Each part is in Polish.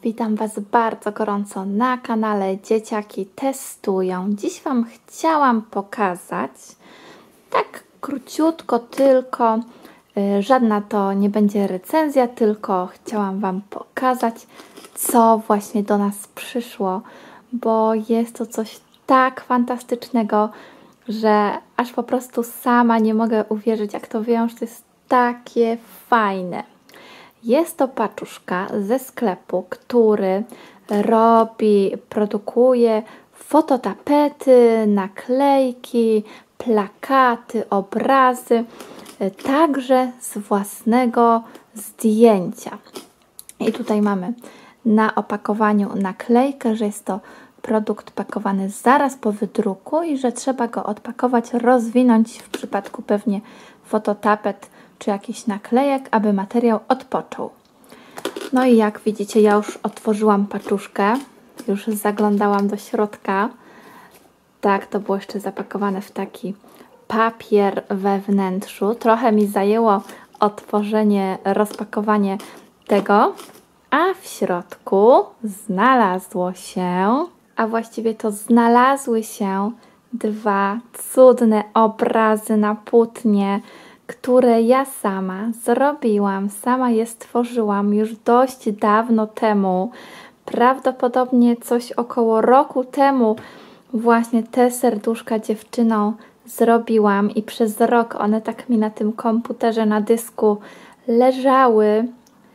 Witam Was bardzo gorąco na kanale Dzieciaki Testują. Dziś Wam chciałam pokazać, tak króciutko tylko, żadna to nie będzie recenzja, tylko chciałam Wam pokazać, co właśnie do nas przyszło, bo jest to coś tak fantastycznego, że aż po prostu sama nie mogę uwierzyć, jak to wiem, że to jest takie fajne. Jest to paczuszka ze sklepu, który produkuje fototapety, naklejki, plakaty, obrazy, także z własnego zdjęcia. I tutaj mamy na opakowaniu naklejkę, że jest to produkt pakowany zaraz po wydruku i że trzeba go odpakować, rozwinąć w przypadku pewnie fototapet czy jakiś naklejek, aby materiał odpoczął. No i jak widzicie, ja już otworzyłam paczuszkę, już zaglądałam do środka. Tak, to było jeszcze zapakowane w taki papier we wnętrzu. Trochę mi zajęło otworzenie, rozpakowanie tego, a w środku znalazło się, a właściwie to znalazły się dwa cudne obrazy na płótnie, które ja sama zrobiłam, sama je stworzyłam już dość dawno temu, prawdopodobnie coś około roku temu właśnie te serduszka dziewczynom zrobiłam i przez rok one tak mi na tym komputerze na dysku leżały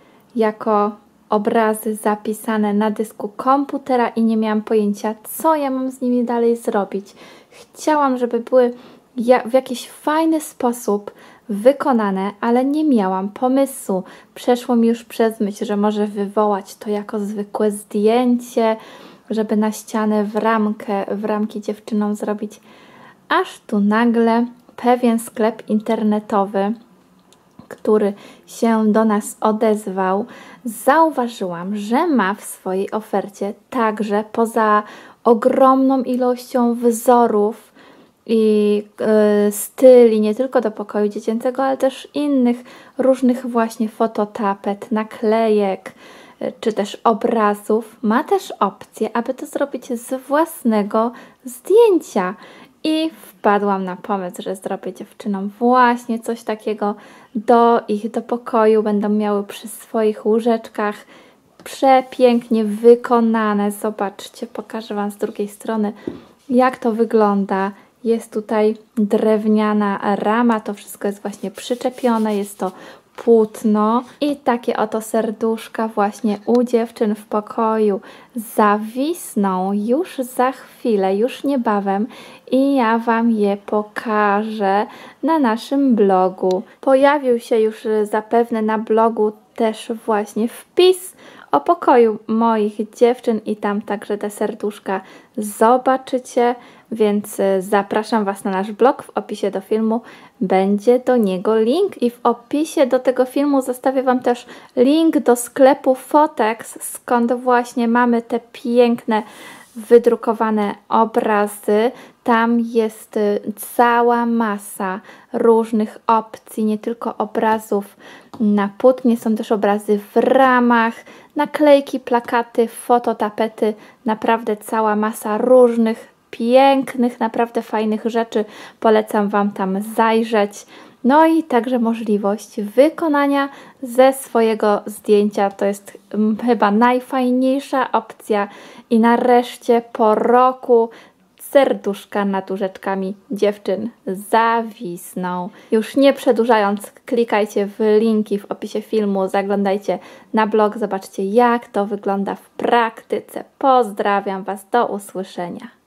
jako obrazy zapisane na dysku komputera i nie miałam pojęcia, co ja mam z nimi dalej zrobić. Chciałam, żeby były w jakiś fajny sposób wykonane, ale nie miałam pomysłu. Przeszło mi już przez myśl, że może wywołać to jako zwykłe zdjęcie, żeby na ścianę w ramki dziewczynom zrobić. Aż tu nagle pewien sklep internetowy, który się do nas odezwał, zauważyłam, że ma w swojej ofercie także poza ogromną ilością wzorów i styli, nie tylko do pokoju dziecięcego, ale też innych różnych właśnie fototapet, naklejek, czy też obrazów, ma też opcję, aby to zrobić z własnego zdjęcia. I wpadłam na pomysł, że zrobię dziewczynom właśnie coś takiego do pokoju. Będą miały przy swoich łóżeczkach przepięknie wykonane. Zobaczcie, pokażę Wam z drugiej strony, jak to wygląda. Jest tutaj drewniana rama, to wszystko jest właśnie przyczepione, jest to płótno i takie oto serduszka właśnie u dziewczyn w pokoju zawisną już za chwilę, już niebawem i ja Wam je pokażę na naszym blogu. Pojawił się już zapewne na blogu też właśnie wpis o pokoju moich dziewczyn i tam także te serduszka zobaczycie, więc zapraszam Was na nasz blog. W opisie do filmu będzie do niego link i w opisie do tego filmu zostawię Wam też link do sklepu Fotex, skąd właśnie mamy te piękne wydrukowane obrazy. Tam jest cała masa różnych opcji, nie tylko obrazów na płótnie, są też obrazy w ramach, naklejki, plakaty, fototapety, naprawdę cała masa różnych pięknych, naprawdę fajnych rzeczy. Polecam Wam tam zajrzeć. No i także możliwość wykonania ze swojego zdjęcia. To jest chyba najfajniejsza opcja i nareszcie po roku serduszka nad łóżeczkami dziewczyn zawisną. Już nie przedłużając, klikajcie w linki w opisie filmu, zaglądajcie na blog, zobaczcie, jak to wygląda w praktyce. Pozdrawiam Was, do usłyszenia.